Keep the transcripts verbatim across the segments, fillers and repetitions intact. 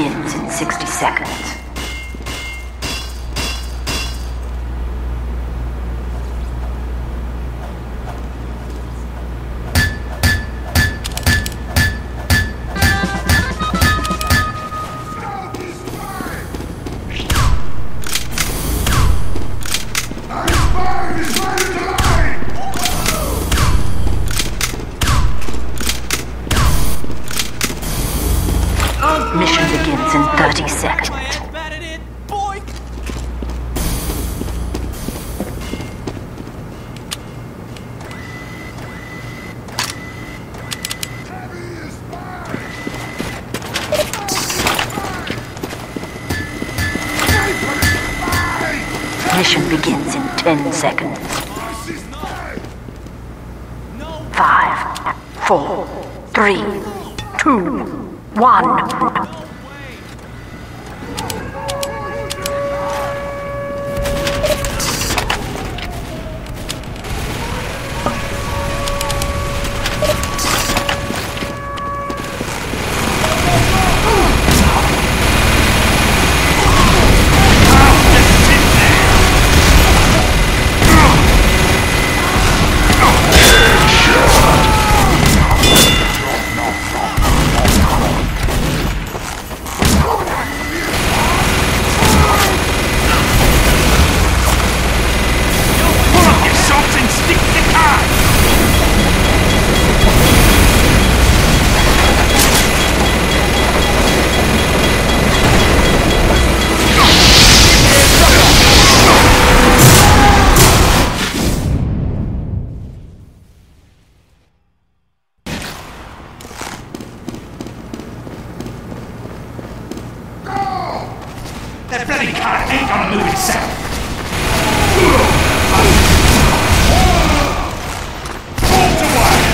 begins in sixty seconds. Mission begins in thirty seconds. Mission begins in ten seconds. Five, four, three, two, one. That bloody car ain't gonna move itself! Hold to one!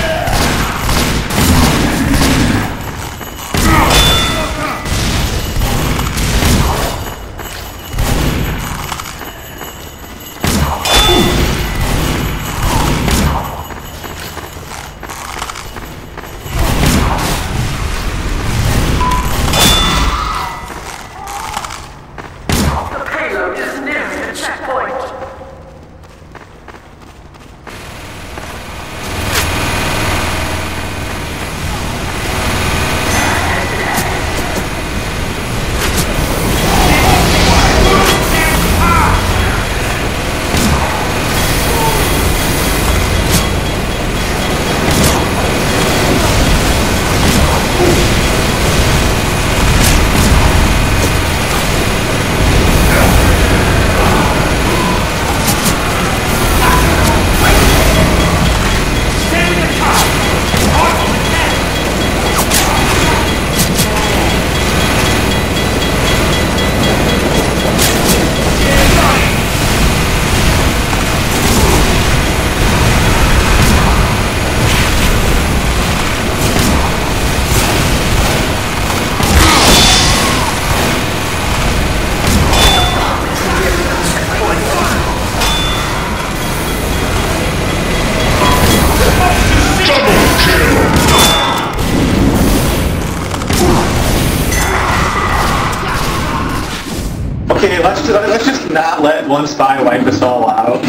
Okay, let's just, let's just not let one spy wipe us all out.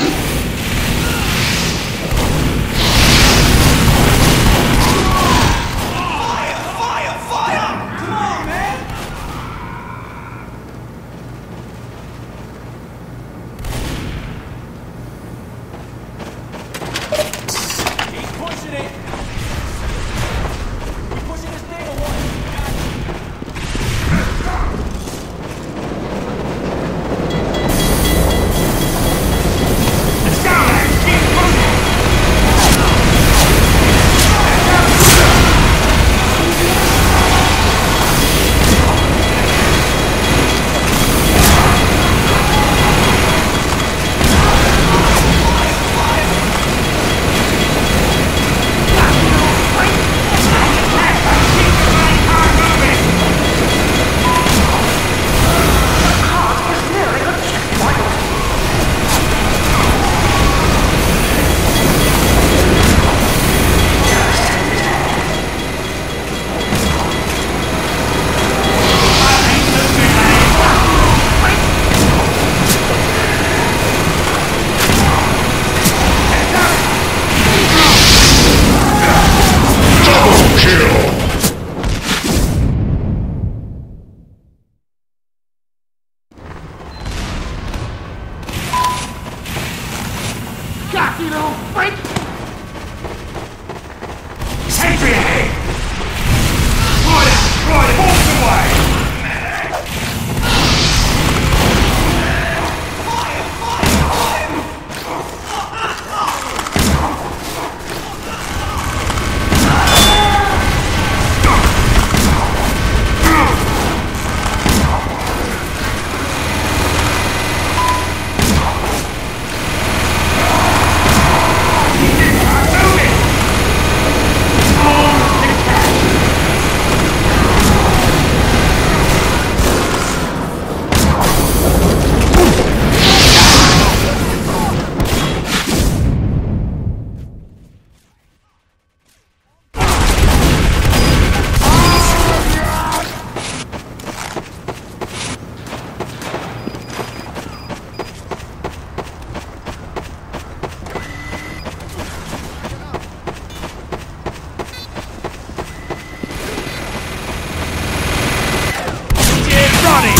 running!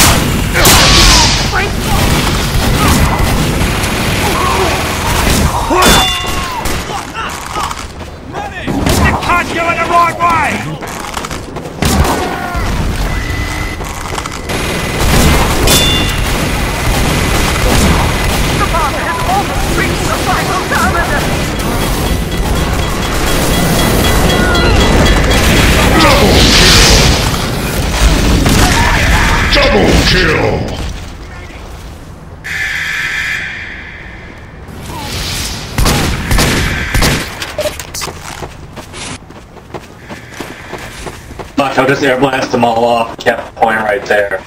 You can't go in the right way! The father has almost reached the final terminus. Double kill! Watch, I'll just air blast them all off. Kept point right there.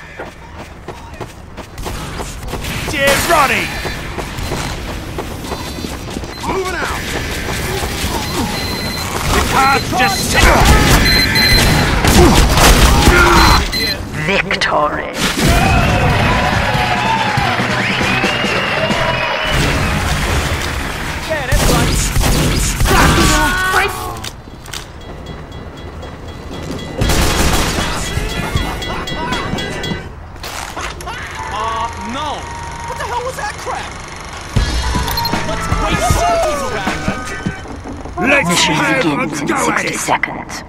Dear Ronnie! Moving out! You can't just sit Victory. Yeah, that's right. Uh, no. What the hell was that crap? Let's wait circles around them. Let's Mission have begins a in go at sixty it. seconds.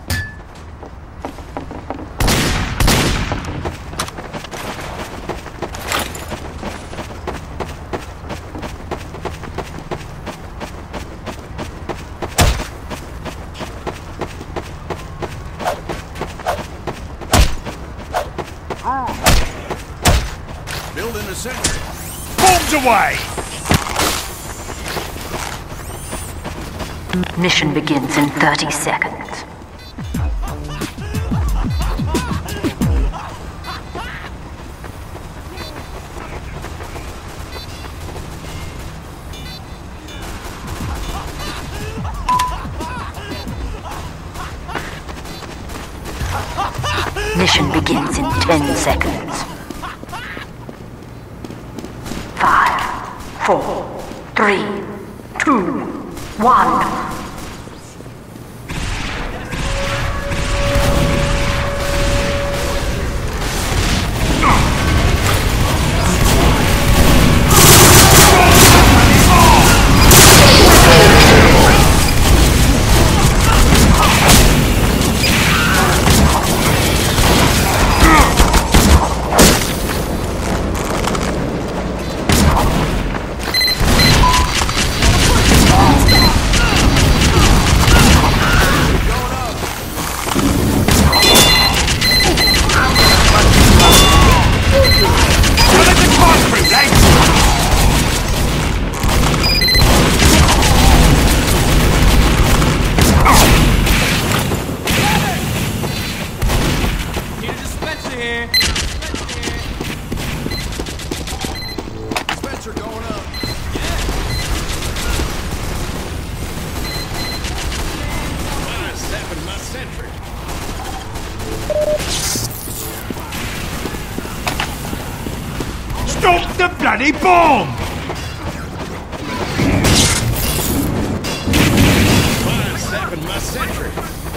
Building a sentry. Bombs away! Mission begins in thirty seconds. Mission begins in ten seconds. Five, four, three, two, one. Stop the bloody bomb! Five seven my sentry.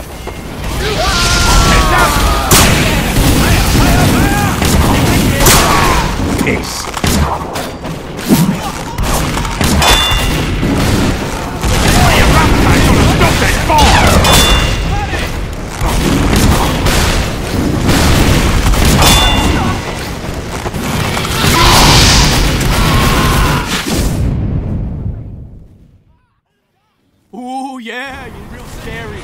Piss. Your rampage gonna stop that bomb! Ooh, yeah, you're real scary.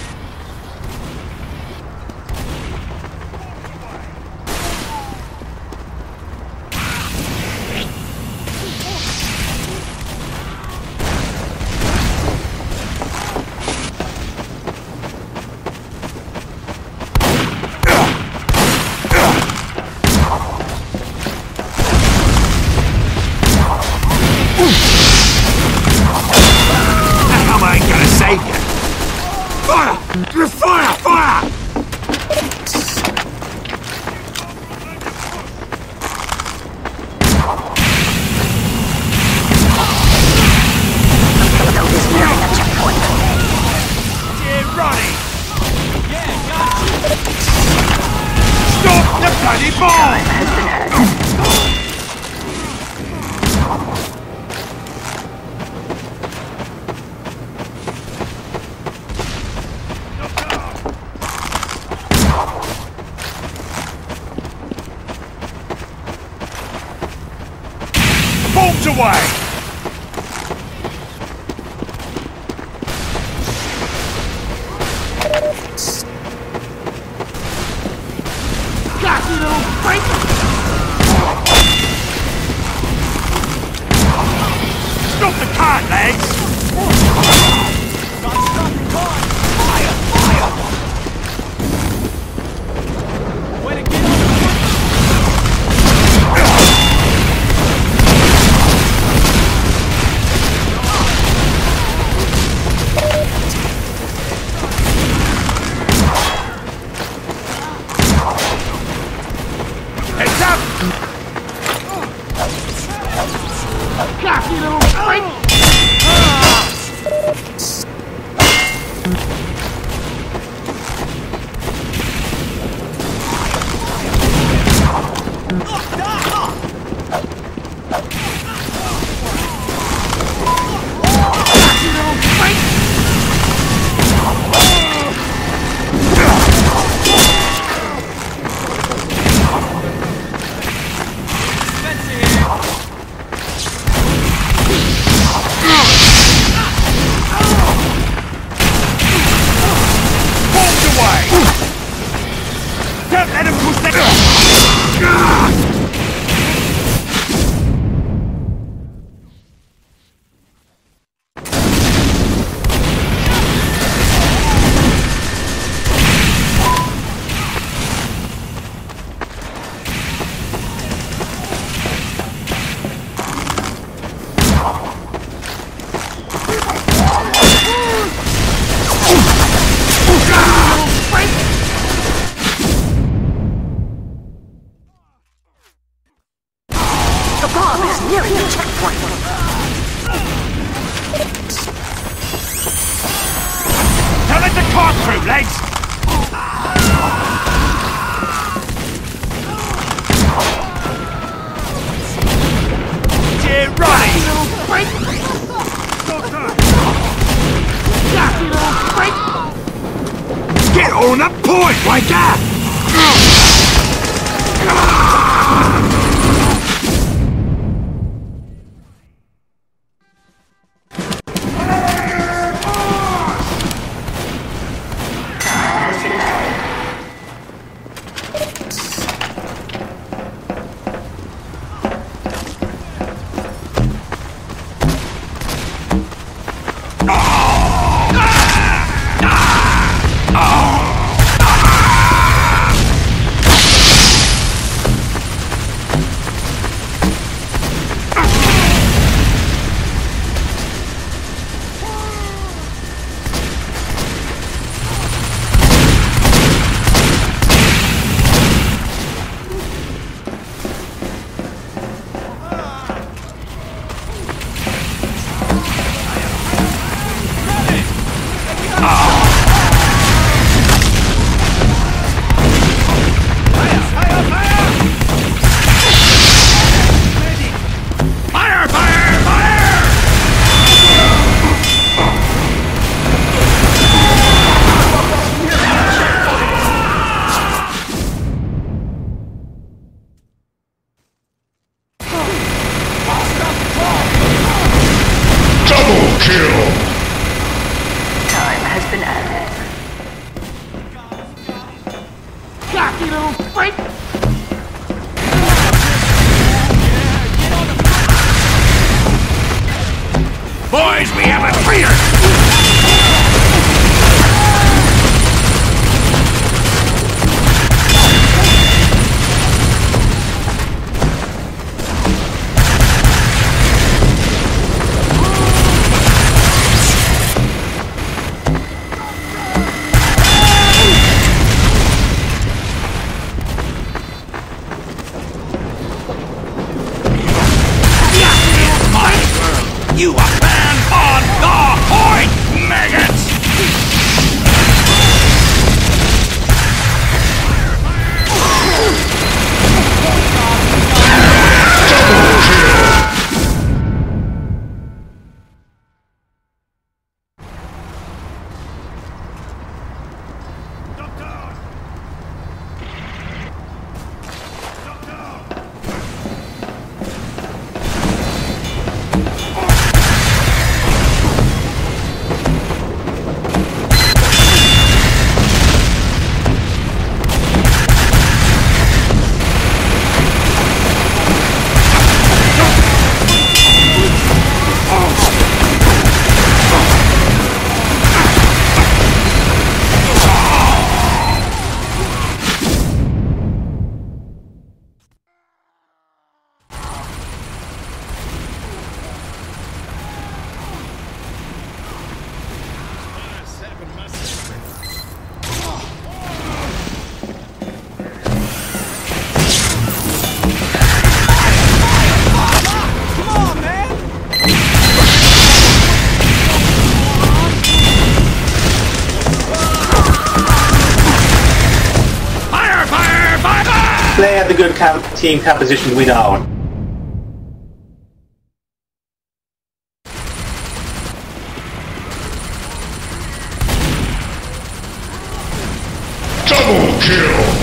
Bombs away! Got you, little freak! Stop the cart, lads! Stop, stop the car! Fire, fire! Way to get on the Heads up! Got you, little freak! Bombs away! Don't let him push the... The bomb is nearing the checkpoint. Don't let the cart through, lads! Get right! Little freak! Got you, little freak! Get on the point like that! Got you, little freak! Boys, we have a traitor! You are banned on the point, maggots! had the good com team composition we know. Double kill!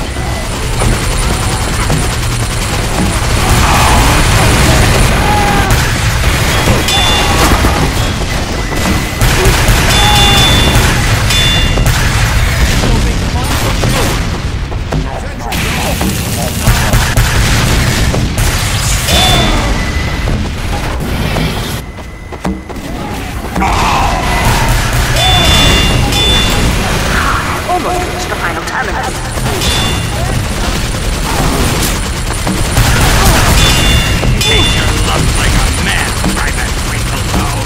Almost reached the final terminus. Take your love like a man, Private Twinkle-Toe.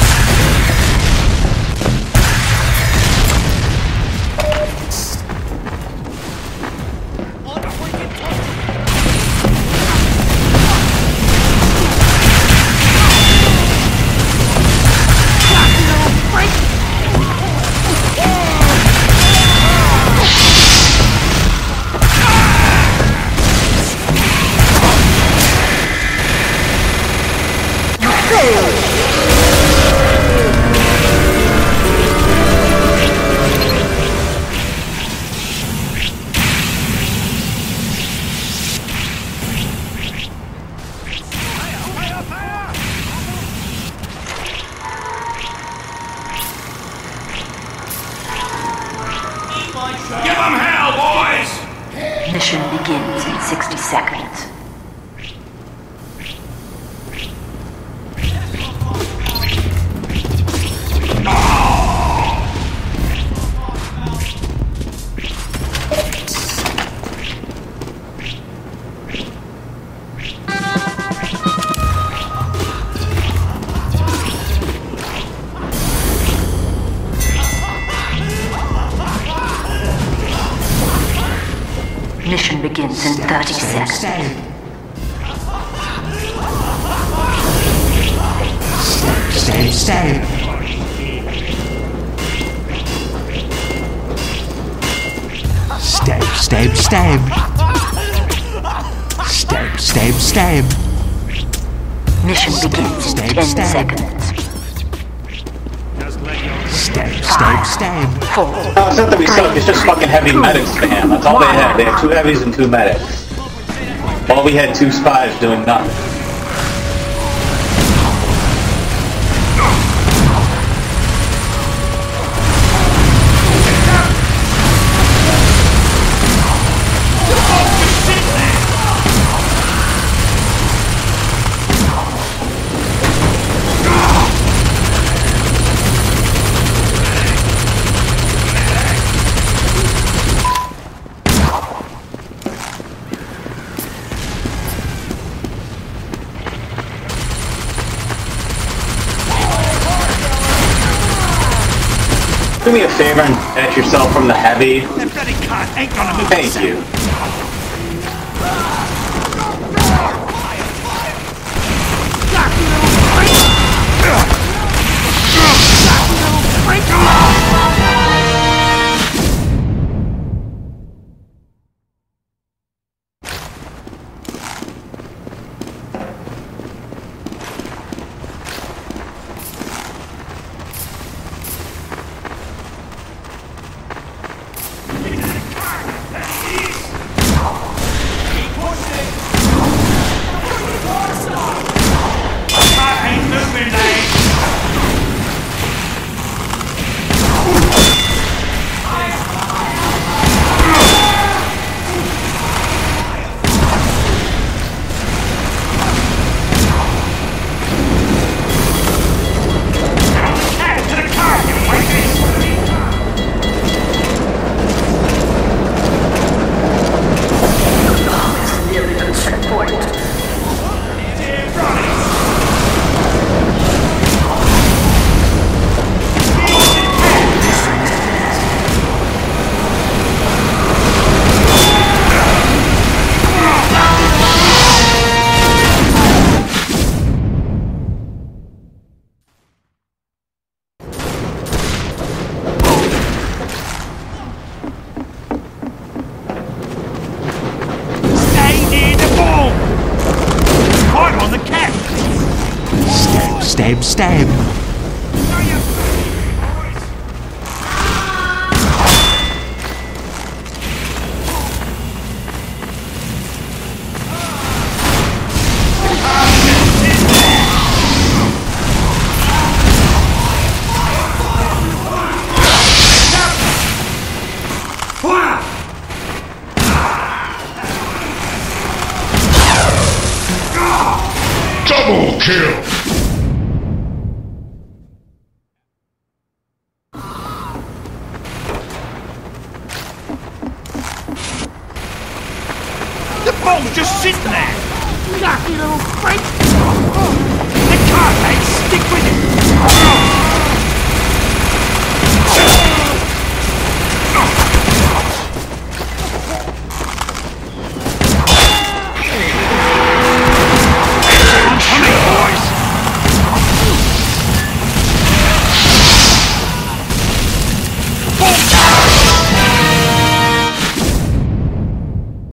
Give them hell, boys! Mission begins in sixty seconds. Mission begins in thirty seconds. Stab, stab. Stab, stab, stab. Stab, stab, stab. Mission begins in Stab, ten stab. seconds. Stab, stab, stab. Four, No, it's not that we suck, it's just fucking heavy medics, man. That's all they had. They had two heavies and two medics. While we had two spies doing nothing. Do me a favor and detach yourself from the heavy. That bloody cunt ain't gonna move. Thank you. stab, stab. Double kill! The bomb's just sitting there! Lucky little freak! The car, mate! Stick with it!